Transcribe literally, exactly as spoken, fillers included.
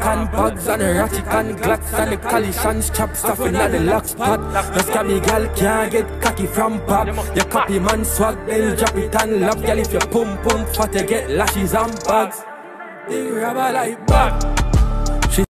and bugs and ratchet and glocks and the collisions chop stuff in the lock spot. The scabby gal can't get cocky from pop. You copy man swag, then drop it and love. Girl if you pum pum fat you get lashes and bugs. They grab a like bag.